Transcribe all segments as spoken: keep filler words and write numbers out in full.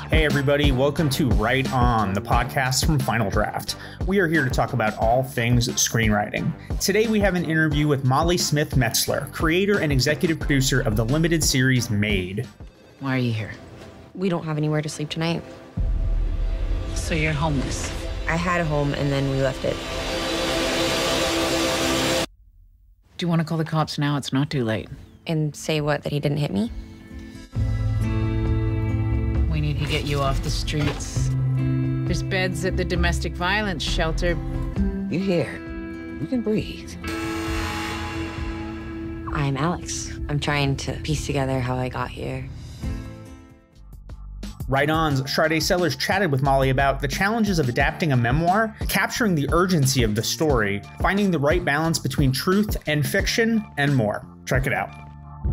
Hey everybody, welcome to Right On, the podcast from Final Draft. We are here to talk about all things screenwriting. Today we have an interview with Molly Smith Metzler, creator and executive producer of the limited series Maid. Why are you here? We don't have anywhere to sleep tonight. So you're homeless? I had a home and then we left it. Do you want to call the cops now? It's not too late. And say what, that he didn't hit me? We need to get you off the streets. There's beds at the domestic violence shelter. You're here. You can breathe. I'm Alex. I'm trying to piece together how I got here. Right On's Sade Sellers chatted with Molly about the challenges of adapting a memoir, capturing the urgency of the story, finding the right balance between truth and fiction, and more. Check it out.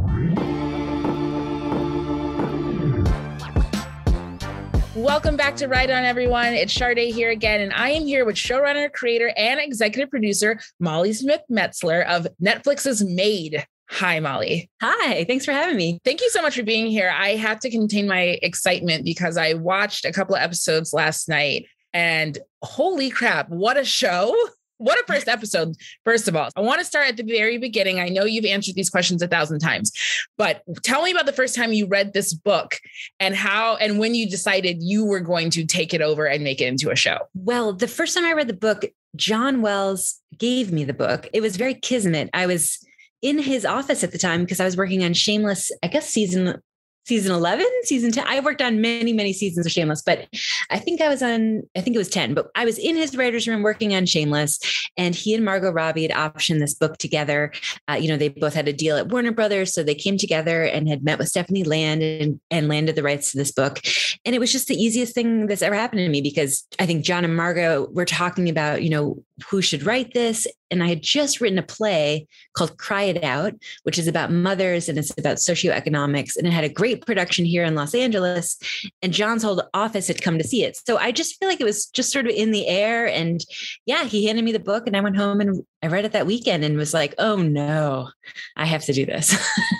Welcome back to Right On, everyone. It's Sade here again, and I am here with showrunner, creator, and executive producer Molly Smith Metzler of Netflix's Maid. Hi, Molly. Hi, thanks for having me. Thank you so much for being here. I have to contain my excitement because I watched a couple of episodes last night, and holy crap, what a show. What a first episode. First of all, I want to start at the very beginning. I know you've answered these questions a thousand times, but tell me about the first time you read this book and how and when you decided you were going to take it over and make it into a show. Well, the first time I read the book, John Wells gave me the book. It was very kismet. I was in his office at the time because I was working on Shameless, I guess season Season eleven, season ten. I worked on many, many seasons of Shameless, but I think I was on, I think it was ten, but I was in his writer's room working on Shameless, and he and Margot Robbie had optioned this book together. Uh, you know, they both had a deal at Warner Brothers, so they came together and had met with Stephanie Land and, and landed the rights to this book. And it was just the easiest thing that's ever happened to me because I think John and Margot were talking about, you know, who should write this. And I had just written a play called Cry It Out, which is about mothers and it's about socioeconomics. And it had a great production here in Los Angeles. And John's whole office had come to see it. So I just feel like it was just sort of in the air. And yeah, he handed me the book and I went home and I read it that weekend and was like, oh no, I have to do this.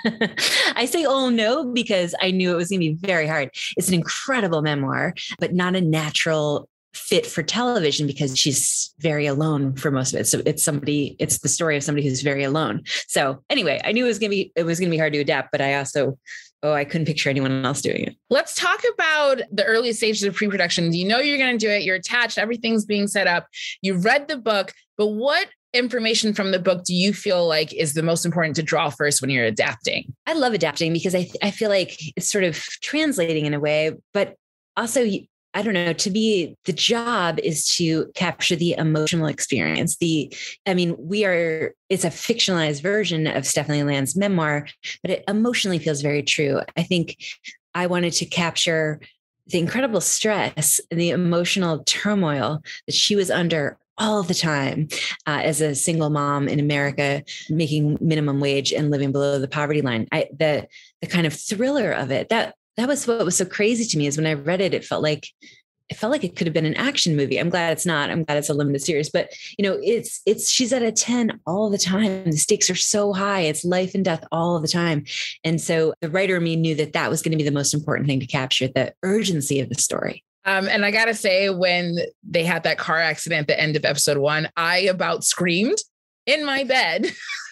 I say, oh no, because I knew it was going to be very hard. It's an incredible memoir, but not a natural fit for television because she's very alone for most of it. So it's somebody, it's the story of somebody who's very alone. So anyway, I knew it was going to be, it was going to be hard to adapt, but I also, oh, I couldn't picture anyone else doing it. Let's talk about the early stages of pre-production. You know, you're going to do it. You're attached. Everything's being set up. You've read the book, but what information from the book do you feel like is the most important to draw first when you're adapting? I love adapting because I, I feel like it's sort of translating in a way, but also I don't know, to me, the job is to capture the emotional experience. The, I mean, we are, it's a fictionalized version of Stephanie Land's memoir, but it emotionally feels very true. I think I wanted to capture the incredible stress and the emotional turmoil that she was under all the time uh, as a single mom in America, making minimum wage and living below the poverty line. I, the, the kind of thriller of it, that, That was what was so crazy to me is when I read it, it felt like it felt like it could have been an action movie. I'm glad it's not. I'm glad it's a limited series, but you know, it's, it's, she's at a ten all the time. The stakes are so high. It's life and death all the time. And so the writer in me knew that that was going to be the most important thing to capture, the urgency of the story. Um, and I got to say, when they had that car accident at the end of episode one, I about screamed in my bed.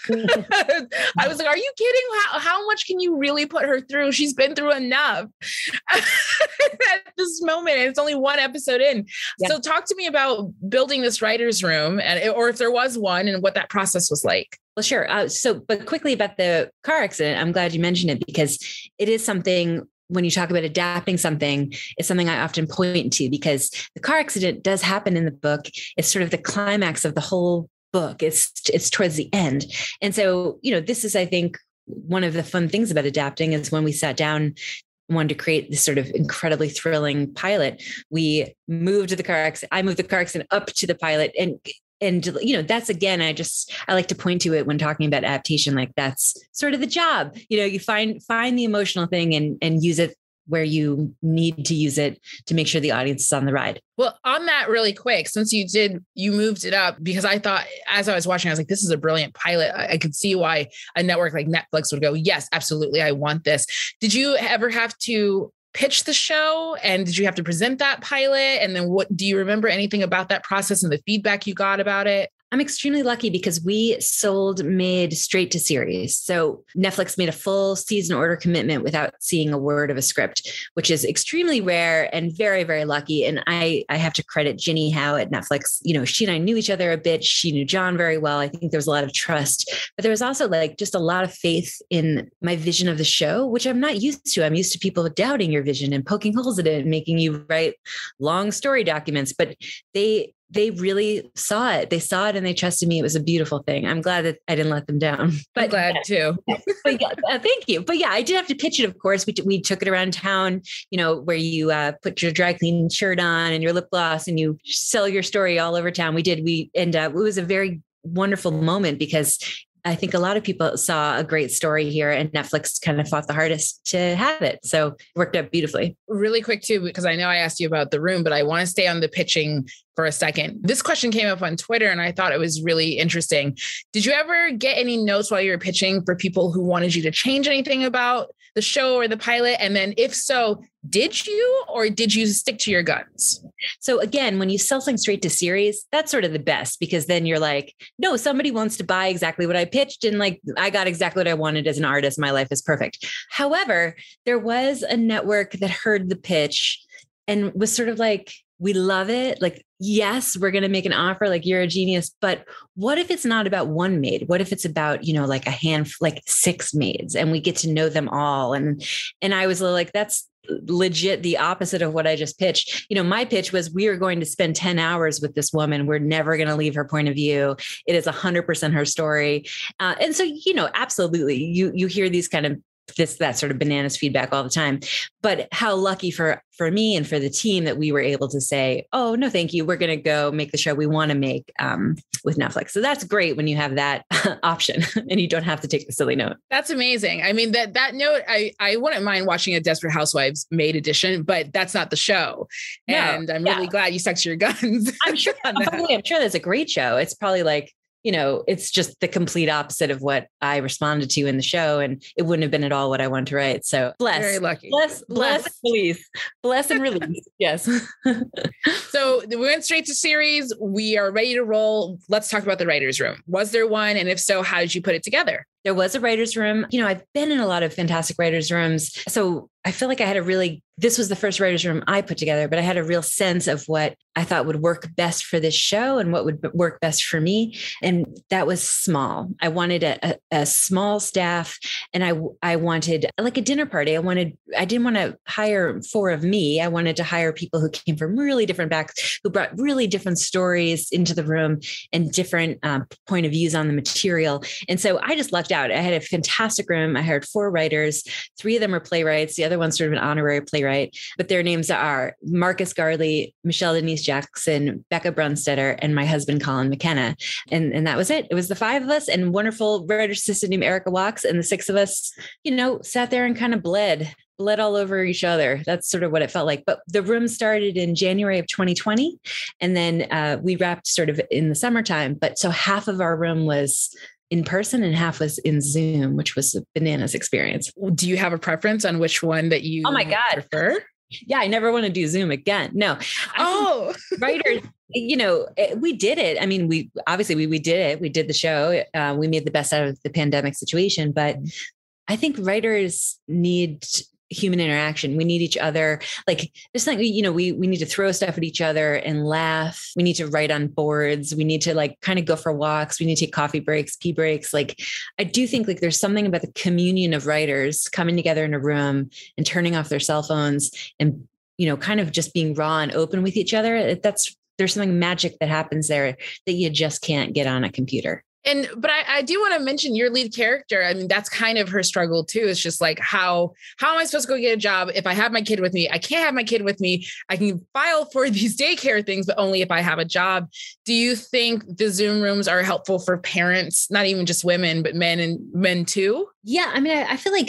I was like, are you kidding? How, how much can you really put her through? She's been through enough at this moment. It's only one episode in. Yeah. So talk to me about building this writer's room and, or if there was one and what that process was like. Well, sure. Uh, so, but quickly about the car accident, I'm glad you mentioned it because it is something when you talk about adapting something, it's something I often point to because the car accident does happen in the book. It's sort of the climax of the whole book. It's it's towards the end. And so, you know, this is, I think, one of the fun things about adapting is when we sat down, wanted to create this sort of incredibly thrilling pilot, we moved the car accident. I moved the car accident up to the pilot. And, and, you know, that's, again, I just, I like to point to it when talking about adaptation, like that's sort of the job. You know, you find, find the emotional thing and, and use it where you need to use it to make sure the audience is on the ride. Well, on that really quick, since you did, you moved it up because I thought as I was watching, I was like, this is a brilliant pilot. I, I could see why a network like Netflix would go, yes, absolutely. I want this. Did you ever have to pitch the show? And did you have to present that pilot? And then what, do you remember anything about that process and the feedback you got about it? I'm extremely lucky because we sold Maid straight to series. So Netflix made a full season order commitment without seeing a word of a script, which is extremely rare and very, very lucky. And I, I have to credit Ginny Howe at Netflix. You know, she and I knew each other a bit. She knew John very well. I think there was a lot of trust, but there was also like just a lot of faith in my vision of the show, which I'm not used to. I'm used to people doubting your vision and poking holes in it and making you write long story documents, but they They really saw it. They saw it and they trusted me. It was a beautiful thing. I'm glad that I didn't let them down. But I'm glad yeah. too. But yeah, uh, thank you. But yeah, I did have to pitch it. Of course, we we took it around town. You know, where you uh, put your dry clean shirt on and your lip gloss, and you sell your story all over town. We did. We and uh, it was a very wonderful moment because I think a lot of people saw a great story here, and Netflix kind of fought the hardest to have it. So it worked out beautifully. Really quick too, because I know I asked you about the room, but I want to stay on the pitching for a second. This question came up on Twitter and I thought it was really interesting. Did you ever get any notes while you were pitching for people who wanted you to change anything about the show or the pilot? And then if so, did you, or did you stick to your guns? So again, when you sell something straight to series, that's sort of the best, because then you're like, no, somebody wants to buy exactly what I pitched. And like, I got exactly what I wanted as an artist. My life is perfect. However, there was a network that heard the pitch and was sort of like, we love it. Like, yes, we're going to make an offer. Like, you're a genius. But what if it's not about one maid? What if it's about, you know, like a hand, like six maids, and we get to know them all? And, and I was like, that's legit the opposite of what I just pitched. You know, my pitch was, we are going to spend ten hours with this woman. We're never going to leave her point of view. It is a hundred percent her story. Uh, and so, you know, absolutely. You, you hear these kind of this, that sort of bananas feedback all the time, but how lucky for, for me and for the team that we were able to say, oh, no, thank you. We're going to go make the show we want to make um, with Netflix. So that's great when you have that option and you don't have to take the silly note. That's amazing. I mean, that, that note, I, I wouldn't mind watching a Desperate Housewives Maid edition, but that's not the show. No, and I'm yeah. really glad you stuck to your guns. I'm sure, I'm sure that's a great show. It's probably like, you know, it's just the complete opposite of what I responded to in the show. And it wouldn't have been at all what I wanted to write. So bless, very lucky. Bless, bless, bless, release, bless and release. Yes. So we went straight to series. We are ready to roll. Let's talk about the writer's room. Was there one? And if so, how did you put it together? There was a writer's room. You know, I've been in a lot of fantastic writers' rooms. So I feel like I had a really, this was the first writer's room I put together, but I had a real sense of what I thought would work best for this show and what would work best for me. And that was small. I wanted a, a, a small staff, and I, I wanted like a dinner party. I wanted, I didn't want to hire four of me. I wanted to hire people who came from really different backgrounds, who brought really different stories into the room and different um, point of views on the material. And so I just lucked out. I had a fantastic room. I hired four writers. Three of them were playwrights. The other one's sort of an honorary playwright, but their names are Marcus Garley, Michelle Denise Jackson, Becca Brunstetter, and my husband, Colin McKenna. And, and that was it. It was the five of us and wonderful writer assistant named Erica Walks. And the six of us, you know, sat there and kind of bled. bled all over each other. That's sort of what it felt like. But the room started in January of twenty twenty. And then uh, we wrapped sort of in the summertime. But so half of our room was in person and half was in Zoom, which was a bananas experience. Do you have a preference on which one that you oh my God. prefer? Yeah, I never want to do Zoom again. No. Oh, writers, you know, we did it. I mean, we obviously we, we did it. We did the show. Uh, we made the best out of the pandemic situation. But I think writers need human interaction. We need each other. Like there's like, you know, we, we need to throw stuff at each other and laugh. We need to write on boards. We need to like kind of go for walks. We need to take coffee breaks, pee breaks. Like, I do think like there's something about the communion of writers coming together in a room and turning off their cell phones and, you know, kind of just being raw and open with each other. That's, there's something magic that happens there that you just can't get on a computer. And, but I, I do want to mention your lead character. I mean, that's kind of her struggle too. It's just like, how, how am I supposed to go get a job if I have my kid with me? I can't have my kid with me. I can file for these daycare things, but only if I have a job. Do you think the Zoom rooms are helpful for parents, not even just women, but men and men too? Yeah. I mean, I, I feel like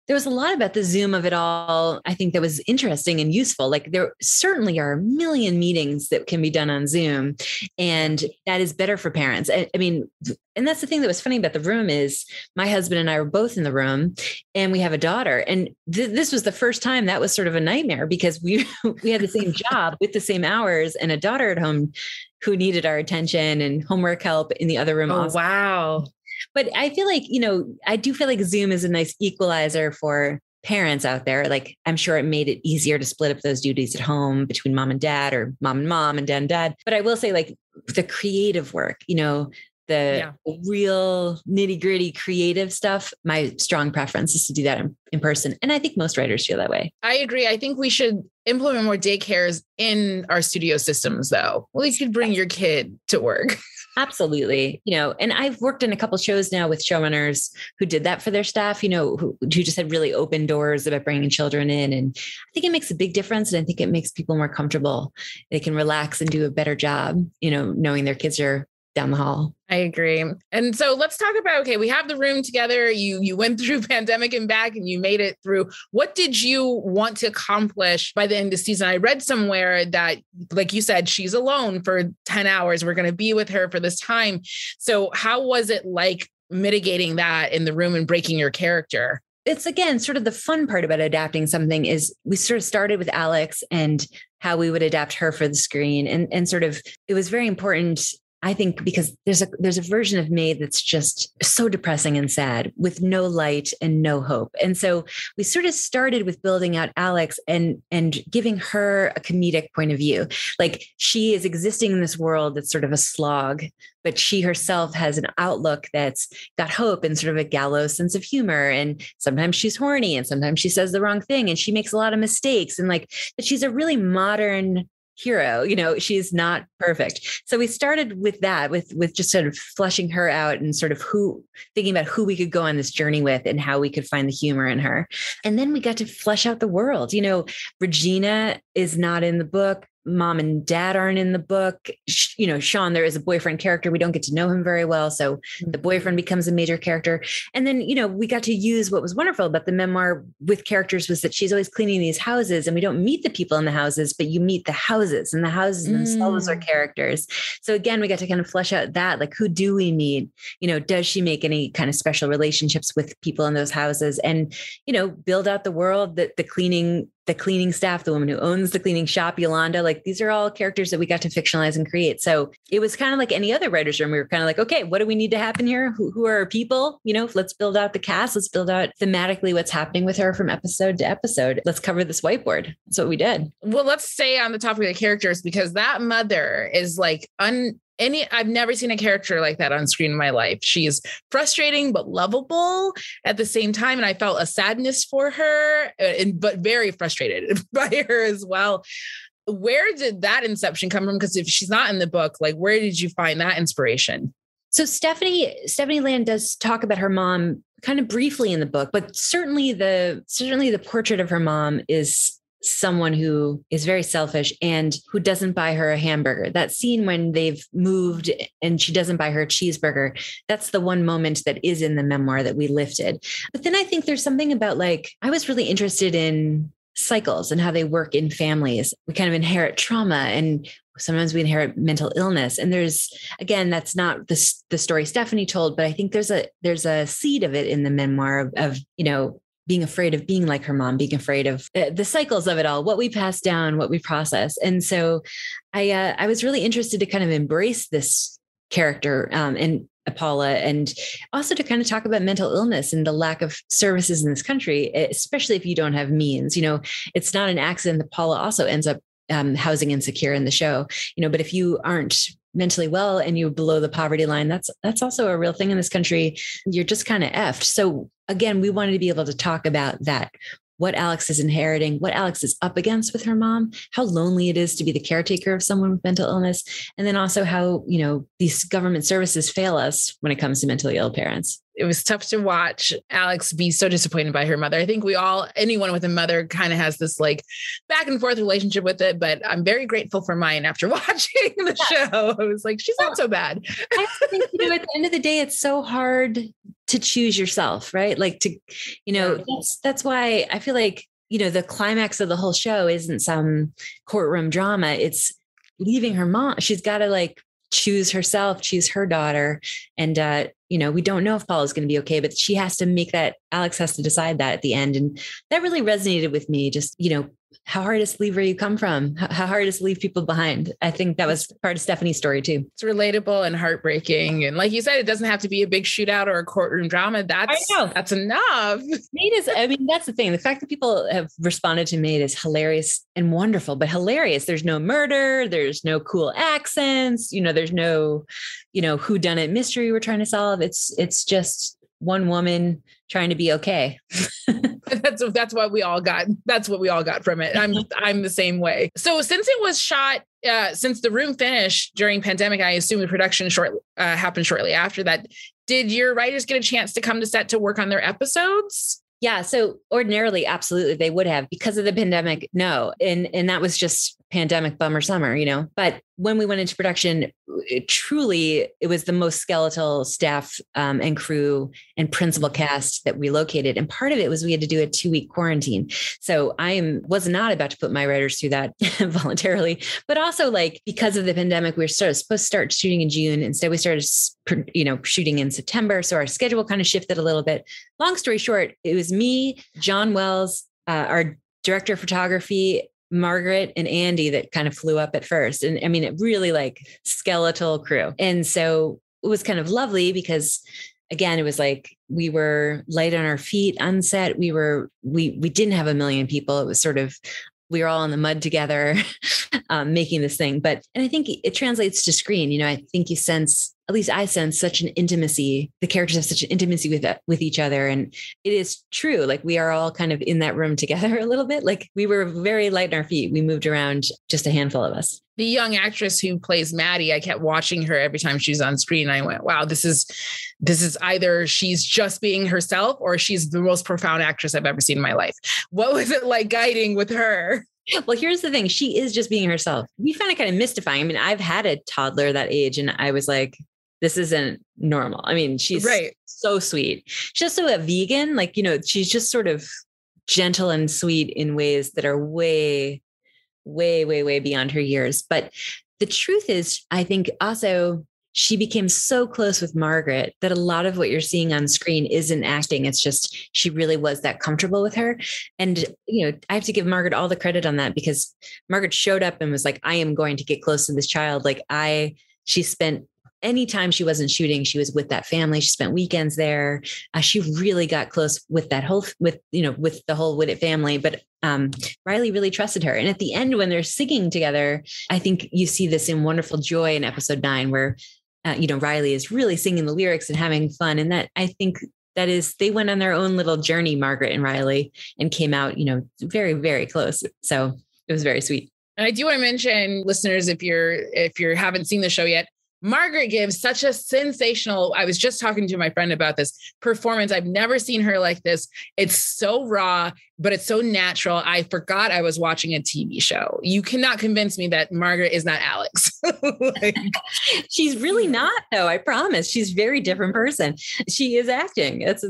There was a lot about the Zoom of it all. I think that was interesting and useful. Like there certainly are a million meetings that can be done on Zoom, and that is better for parents. I, I mean, and that's the thing that was funny about the room is my husband and I were both in the room, and we have a daughter. And th- this was the first time that was sort of a nightmare because we we had the same job with the same hours and a daughter at home who needed our attention and homework help in the other room. Oh, also. wow. But I feel like, you know, I do feel like Zoom is a nice equalizer for parents out there. Like I'm sure it made it easier to split up those duties at home between mom and dad or mom and mom and dad and dad. But I will say like the creative work, you know, the yeah. real nitty gritty creative stuff, my strong preference is to do that in, in person. And I think most writers feel that way. I agree. I think we should implement more daycares in our studio systems though. Well, you could bring your kid to work. Absolutely. You know, and I've worked in a couple of shows now with showrunners who did that for their staff, you know, who, who just had really open doors about bringing children in. And I think it makes a big difference. And I think it makes people more comfortable. They can relax and do a better job, you know, knowing their kids are down the hall. I agree. And so let's talk about, okay, we have the room together. You, you went through pandemic and back and you made it through. What did you want to accomplish by the end of the season? I read somewhere that, like you said, she's alone for ten hours. We're going to be with her for this time. So how was it like mitigating that in the room and breaking your character? It's again, sort of the fun part about adapting something is we sort of started with Alex and how we would adapt her for the screen. And, and sort of, it was very important, I think, because there's a there's a version of Maid that's just so depressing and sad with no light and no hope. And so we sort of started with building out Alex and and giving her a comedic point of view. Like she is existing in this world that's sort of a slog, but she herself has an outlook that's got hope and sort of a gallows sense of humor. And sometimes she's horny and sometimes she says the wrong thing and she makes a lot of mistakes. And like, but she's a really modern hero, you know, she's not perfect. So we started with that, with, with just sort of fleshing her out and sort of who, thinking about who we could go on this journey with and how we could find the humor in her. And then we got to flesh out the world. You know, Regina is not in the book. Mom and dad aren't in the book. You know, Sean, there is a boyfriend character. We don't get to know him very well. So the boyfriend becomes a major character. And then, you know, we got to use what was wonderful about the memoir with characters was that she's always cleaning these houses and we don't meet the people in the houses, but you meet the houses and the houses mm. themselves are characters. So again, we got to kind of flesh out that, like, who do we meet? You know, does she make any kind of special relationships with people in those houses? And, you know, build out the world that the cleaning the cleaning staff, the woman who owns the cleaning shop, Yolanda, like these are all characters that we got to fictionalize and create. So it was kind of like any other writer's room. We were kind of like, okay, what do we need to happen here? Who, who are our people? You know, let's build out the cast. Let's build out thematically what's happening with her from episode to episode. Let's cover this whiteboard. That's what we did. Well, let's stay on the topic of the characters because that mother is like un Any, I've never seen a character like that on screen in my life. She's frustrating, but lovable at the same time. And I felt a sadness for her, and, but very frustrated by her as well. Where did that inception come from? Because if she's not in the book, like, where did you find that inspiration? So Stephanie, Stephanie Land does talk about her mom kind of briefly in the book, but certainly the, certainly the portrait of her mom is someone who is very selfish and who doesn't buy her a hamburger. That scene when they've moved and she doesn't buy her a cheeseburger, that's the one moment that is in the memoir that we lifted. But then I think there's something about, like, I was really interested in cycles and how they work in families. We kind of inherit trauma and sometimes we inherit mental illness. And there's, again, that's not the, the story Stephanie told, but I think there's a, there's a seed of it in the memoir of, of you know, being afraid of being like her mom, being afraid of uh, the cycles of it all, what we pass down, what we process. And so I, uh, I was really interested to kind of embrace this character um, and Paula, and also to kind of talk about mental illness and the lack of services in this country, especially if you don't have means. You know, it's not an accident that Paula also ends up um, housing insecure in the show, you know, but if you aren't mentally well and you're below the poverty line, that's, that's also a real thing in this country. You're just kind of effed. So again, we wanted to be able to talk about that, what Alex is inheriting, what Alex is up against with her mom, how lonely it is to be the caretaker of someone with mental illness. And then also how, you know, these government services fail us when it comes to mentally ill parents. it was tough to watch Alex be so disappointed by her mother. I think we all, anyone with a mother kind of has this like back and forth relationship with it, but I'm very grateful for mine after watching the yeah. show. I was like, she's not so bad. I think, you know, at the end of the day, it's so hard to choose yourself, right? Like to, you know, yeah. that's, that's why I feel like, you know, the climax of the whole show isn't some courtroom drama. It's leaving her mom. She's got to like choose herself, choose her daughter. And, uh, you know, we don't know if Paul is going to be okay, but she has to make that, Alex has to decide that at the end. And that really resonated with me. Just, you know, how hard is to leave where you come from? How hard is to leave people behind? I think that was part of Stephanie's story too. It's relatable and heartbreaking. And like you said, it doesn't have to be a big shootout or a courtroom drama. That's, that's enough. Maid is, I mean, that's the thing. The fact that people have responded to Maid is hilarious and wonderful, but hilarious. There's no murder. There's no cool accents. You know, there's no, you know, whodunit mystery we're trying to solve. It's, it's just one woman trying to be okay. that's that's what we all got. That's what we all got from it. I'm I'm the same way. So since it was shot, uh, since the room finished during pandemic, I assume the production short uh, happened shortly after that. Did your writers get a chance to come to set to work on their episodes? Yeah. So ordinarily, absolutely, they would have. Because of the pandemic, no. And and that was just pandemic bummer summer, you know. But when we went into production, it truly, it was the most skeletal staff um, and crew and principal cast that we located. And part of it was we had to do a two week quarantine. So I am, was not about to put my writers through that voluntarily, but also like, because of the pandemic, we were sort of supposed to start shooting in June. Instead, we started, you know, shooting in September. So our schedule kind of shifted a little bit. Long story short, it was me, John Wells, uh, our director of photography, Margaret and Andy that kind of flew up at first. And I mean, it really like skeletal crew. And so it was kind of lovely because again, it was like, we were light on our feet on set. We were, we, we didn't have a million people. It was sort of, we were all in the mud together, um, making this thing. But, and I think it translates to screen. You know, I think you sense, at least I sense such an intimacy. The characters have such an intimacy with with each other. And it is true. Like we are all kind of in that room together a little bit. Like we were very light on our feet. We moved around, just a handful of us. The young actress who plays Maddie, I kept watching her every time she's on screen. I went, wow, this is, this is either she's just being herself or she's the most profound actress I've ever seen in my life. What was it like guiding with her? Well, here's the thing. She is just being herself. We find it kind of mystifying. I mean, I've had a toddler that age and I was like, this isn't normal. I mean, she's right. So sweet. She's also a vegan. Like, you know, she's just sort of gentle and sweet in ways that are way, way, way, way beyond her years. But the truth is, I think also she became so close with Margaret that a lot of what you're seeing on screen isn't acting. It's just, she really was that comfortable with her. And, you know, I have to give Margaret all the credit on that because Margaret showed up and was like, I am going to get close to this child. Like I, she spent anytime she wasn't shooting, she was with that family. She spent weekends there. Uh, she really got close with that whole, with, you know, with the whole Whitted family. But um, Riley really trusted her. And at the end, when they're singing together, I think you see this in Wonderful Joy in episode nine, where, uh, you know, Riley is really singing the lyrics and having fun. And that, I think that is, they went on their own little journey, Margaret and Riley, and came out, you know, very, very close. So it was very sweet. And I do want to mention, listeners, if you're, if you haven't seen the show yet, Margaret gives such a sensational, I was just talking to my friend about this performance. I've never seen her like this. It's so raw, but it's so natural. I forgot I was watching a T V show. You cannot convince me that Margaret is not Alex. Like, she's really not, though. I promise. She's a very different person. She is acting. It's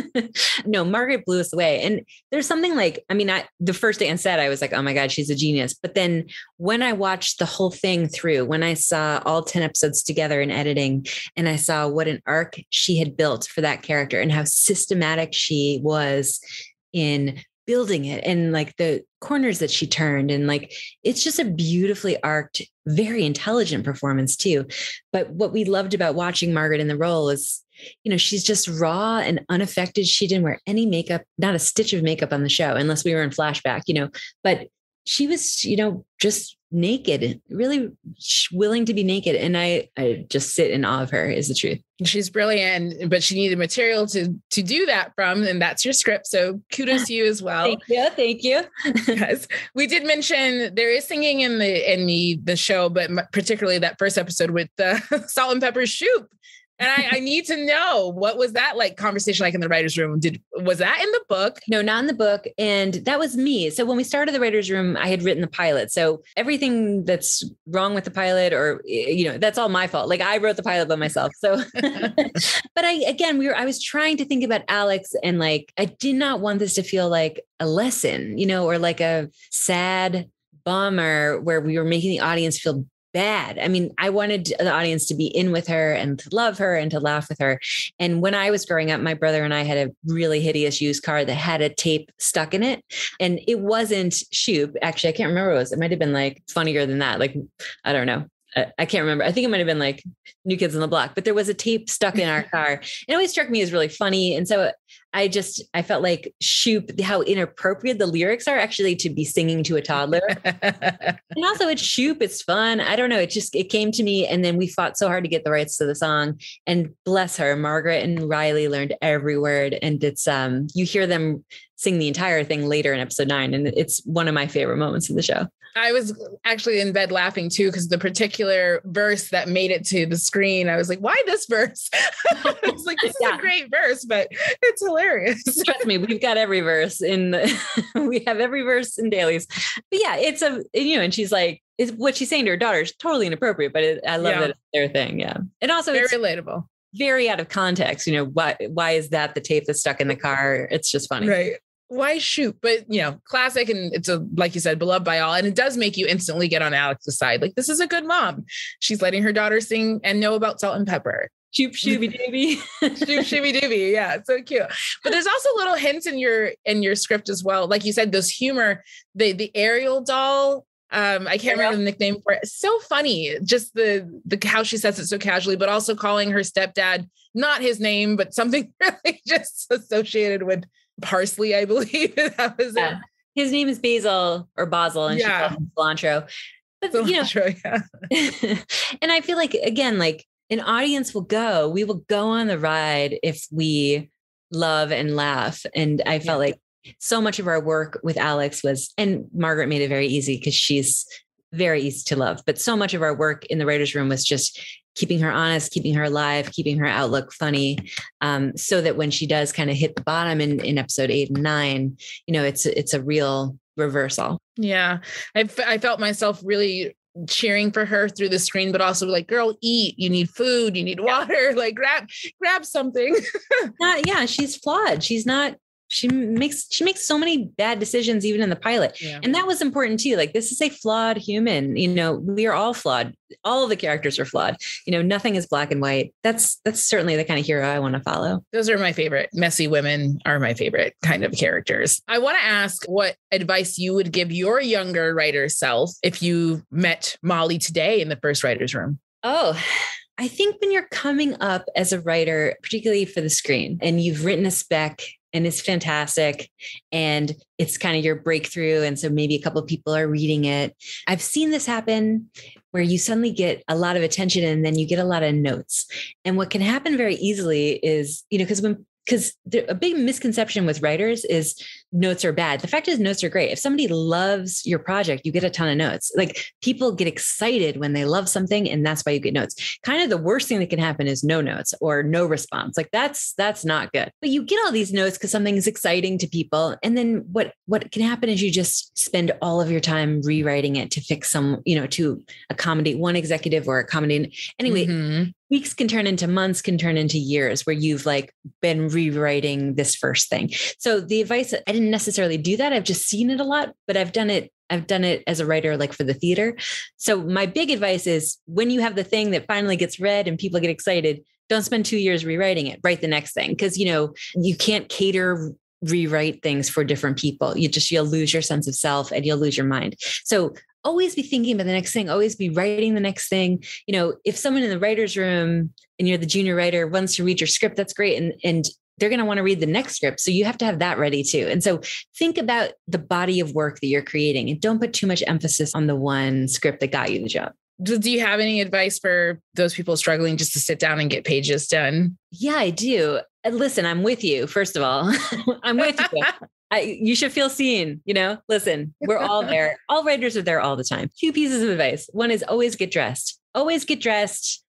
no, Margaret blew us away. And there's something like, I mean, I, the first day on set, I was like, oh my God, she's a genius. But then when I watched the whole thing through, when I saw all ten episodes together in editing, and I saw what an arc she had built for that character and how systematic she was in building it, and like the corners that she turned, and like, it's just a beautifully arced, very intelligent performance too. But what we loved about watching Margaret in the role is, you know, she's just raw and unaffected. She didn't wear any makeup, not a stitch of makeup on the show, unless we were in flashback, you know, but she was, you know, just naked, really willing to be naked. And I, I just sit in awe of her, is the truth. She's brilliant, but she needed material to, to do that from, and that's your script. So kudos to you as well. Thank you. Thank you. Yes. We did mention there is singing in the, in the, the show, but particularly that first episode with the Salt and Pepper Shoop. And I, I need to know, what was that like conversation like in the writer's room? Did was that in the book? No, not in the book. And that was me. So when we started the writer's room, I had written the pilot. So everything that's wrong with the pilot, or, you know, that's all my fault. Like I wrote the pilot by myself. So, but I, again, we were, I was trying to think about Alex, and like, I did not want this to feel like a lesson, you know, or like a sad bummer where we were making the audience feel bad. I mean, I wanted the audience to be in with her and to love her and to laugh with her. And when I was growing up, my brother and I had a really hideous used car that had a tape stuck in it. And it wasn't Shoop. Actually, I can't remember what it was. It might've been like funnier than that. Like, I don't know. I can't remember. I think it might've been like New Kids on the Block, but there was a tape stuck in our car. It always struck me as really funny. And so I just, I felt like Shoop, how inappropriate the lyrics are actually to be singing to a toddler. And also it's Shoop, it's fun. I don't know. It just, it came to me. And then we fought so hard to get the rights to the song, and bless her, Margaret and Riley learned every word. And it's, um, you hear them sing the entire thing later in episode nine. And it's one of my favorite moments of the show. I was actually in bed laughing too, because the particular verse that made it to the screen, I was like, why this verse? I was like, this is yeah. a great verse, but it's hilarious. Trust me, we've got every verse in the, we have every verse in dailies. But yeah, it's a, you know, and she's like, is what she's saying to her daughter is totally inappropriate, but it, I love yeah. that it's their thing. Yeah. And also very it's relatable. Very out of context. You know, why, why is that the tape that's stuck in the car? It's just funny. Right. Why Shoot? But, you know, classic. And it's a, like you said, beloved by all. And it does make you instantly get on Alex's side. Like, this is a good mom. She's letting her daughter sing and know about salt and pepper. Shoop, shooby dooby. Shoop, shooby dooby. Yeah. So cute. But there's also little hints in your, in your script as well. Like you said, those humor, the, the Ariel doll. Um, I can't remember the nickname for it. It's so funny. Just the, the, how she says it so casually, but also calling her stepdad, not his name, but something really just associated with parsley, I believe. That was yeah. it. His name is Basil or Basil, and yeah. she calls him cilantro. But cilantro, you know, yeah. And I feel like, again, like an audience will go, we will go on the ride if we love and laugh. And I felt yeah. like so much of our work with Alex was, and Margaret made it very easy because she's very easy to love, but so much of our work in the writer's room was just keeping her honest, keeping her alive, keeping her outlook funny, um, so that when she does kind of hit the bottom in, in episode eight and nine, you know, it's, it's a real reversal. Yeah. I, f- I felt myself really cheering for her through the screen, but also like, girl, eat, you need food, you need water, like grab, grab something. Not, yeah. She's flawed. She's not, She makes, she makes so many bad decisions, even in the pilot. Yeah. And that was important too. Like, this is a flawed human, you know, we are all flawed. All of the characters are flawed. You know, nothing is black and white. That's, that's certainly the kind of hero I want to follow. Those are my favorite. Messy women are my favorite kind of characters. I want to ask what advice you would give your younger writer self if you met Molly today in the first writer's room. Oh, I think when you're coming up as a writer, particularly for the screen, and you've written a spec and it's fantastic and it's kind of your breakthrough, and so maybe a couple of people are reading it. I've seen this happen where you suddenly get a lot of attention and then you get a lot of notes. And what can happen very easily is, you know, because when Because a big misconception with writers is notes are bad. The fact is, notes are great. If somebody loves your project, you get a ton of notes. Like, people get excited when they love something, and that's why you get notes. Kind of the worst thing that can happen is no notes or no response. Like, that's that's not good. But you get all these notes because something is exciting to people. And then what what can happen is you just spend all of your time rewriting it to fix some, you know, to accommodate one executive or accommodate. Anyway, mm-hmm. Weeks can turn into months, can turn into years where you've like been rewriting this first thing. So the advice, I didn't necessarily do that. I've just seen it a lot, but I've done it. I've done it as a writer, like for the theater. So my big advice is, when you have the thing that finally gets read and people get excited, don't spend two years rewriting it. Write the next thing. Cause you know, you can't cater rewrite things for different people. You just, you'll lose your sense of self and you'll lose your mind. So always be thinking about the next thing, always be writing the next thing. You know, if someone in the writer's room and you're the junior writer wants to read your script, that's great. And, and they're going to want to read the next script. So you have to have that ready too. And so think about the body of work that you're creating and don't put too much emphasis on the one script that got you the job. Do you have any advice for those people struggling just to sit down and get pages done? Yeah, I do. Listen, I'm with you. First of all, I'm with you. I, you should feel seen, you know, listen, we're all there. All writers are there all the time. Two pieces of advice. One is always get dressed, always get dressed.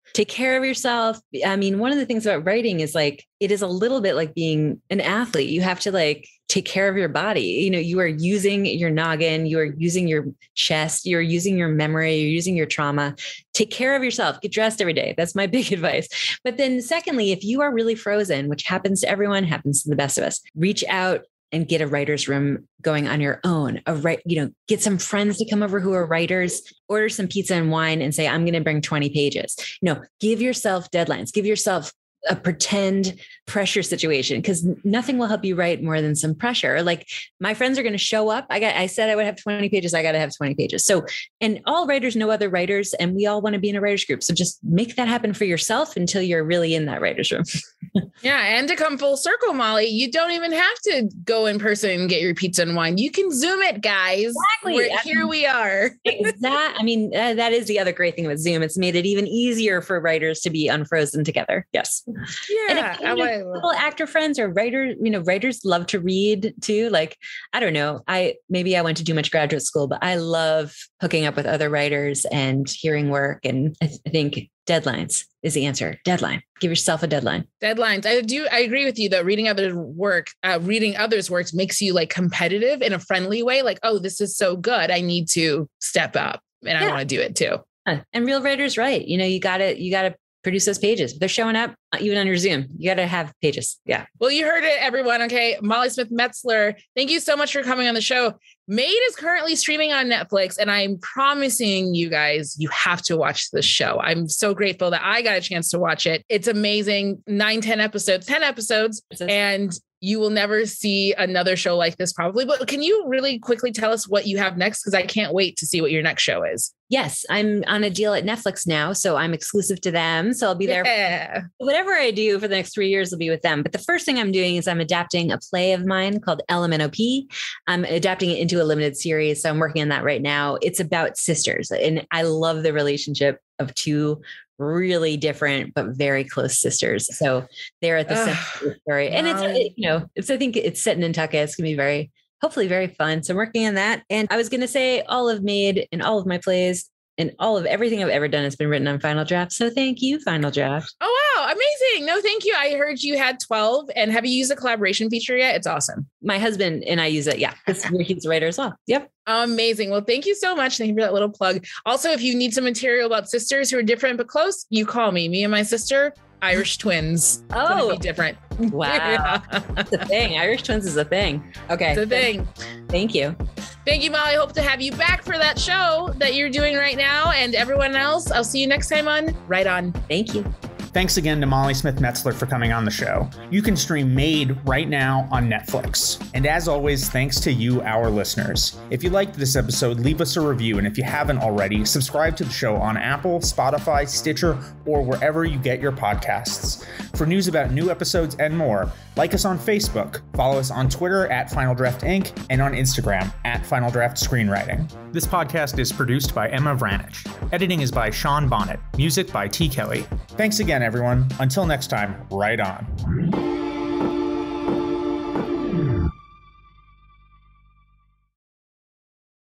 Take care of yourself. I mean, one of the things about writing is like, it is a little bit like being an athlete. You have to like take care of your body. You know, you are using your noggin, you are using your chest, you're using your memory, you're using your trauma. Take care of yourself. Get dressed every day. That's my big advice. But then secondly, if you are really frozen, which happens to everyone, happens to the best of us, reach out and get a writer's room going on your own. A right, you know, get some friends to come over who are writers, order some pizza and wine and say, I'm going to bring twenty pages. You know, give yourself deadlines, give yourself a pretend pressure situation, because nothing will help you write more than some pressure. Like my friends are going to show up. I got, I said I would have twenty pages. I got to have twenty pages. So, and all writers know other writers and we all want to be in a writer's group. So just make that happen for yourself until you're really in that writer's room. Yeah. And to come full circle, Molly, you don't even have to go in person and get your pizza and wine. You can Zoom it, guys. Exactly. We're, here we are. that, I mean, uh, that is the other great thing with Zoom. It's made it even easier for writers to be unfrozen together. Yes. Yeah. And if, you know, couple actor friends or writers, you know, writers love to read too. Like, I don't know, I, maybe I went to too much graduate school, but I love hooking up with other writers and hearing work. And I, th- I think deadlines is the answer. Deadline. Give yourself a deadline. Deadlines. I do. I agree with you though. Reading others' work, uh, reading others' works makes you like competitive in a friendly way. Like, oh, this is so good. I need to step up and I Yeah. want to do it too. Uh, and real writers write. You know, you gotta, you gotta produce those pages. If they're showing up even on your Zoom, you got to have pages. Yeah. Well, you heard it, everyone. Okay. Molly Smith Metzler, thank you so much for coming on the show. Maid is currently streaming on Netflix, and I'm promising you guys, you have to watch this show. I'm so grateful that I got a chance to watch it. It's amazing. Nine, ten episodes, ten episodes, and you will never see another show like this probably. But can you really quickly tell us what you have next? Because I can't wait to see what your next show is. Yes, I'm on a deal at Netflix now, so I'm exclusive to them. So I'll be there. Yeah. Whatever I do for the next three years will be with them. But the first thing I'm doing is I'm adapting a play of mine called L M N O P. I'm adapting it into a limited series. So I'm working on that right now. It's about sisters. And I love the relationship of two really different, but very close sisters. So they're at the center of the story. And it's, it, you know, it's, I think it's set in Nantucket. It's going to be very, hopefully very fun. So I'm working on that. And I was going to say all of Maid and all of my plays and all of everything I've ever done has been written on Final Draft. So thank you, Final Draft. Oh, wow. Amazing. No, thank you. I heard you had twelve. And have you used the collaboration feature yet? It's awesome. My husband and I use it. Yeah. He's a writer as well. Yep. Amazing. Well, thank you so much. Thank you for that little plug. Also, if you need some material about sisters who are different but close, you call me. Me and my sister, Irish twins. It's Oh, be different. Wow. Yeah. It's a thing. Irish twins is a thing. Okay. It's a thing. Thank you. Thank you, Molly. Hope to have you back for that show that you're doing right now. And everyone else, I'll see you next time on Right On. Thank you. Thanks again to Molly Smith Metzler for coming on the show. You can stream Maid right now on Netflix. And as always, thanks to you, our listeners. If you liked this episode, leave us a review. And if you haven't already, subscribe to the show on Apple, Spotify, Stitcher, or wherever you get your podcasts. For news about new episodes and more, like us on Facebook, follow us on Twitter at Final Draft Incorporated, and on Instagram at Final Draft Screenwriting. This podcast is produced by Emma Vranich. Editing is by Sean Bonnet. Music by T. Kelly. Thanks again, everyone. Until next time, right on.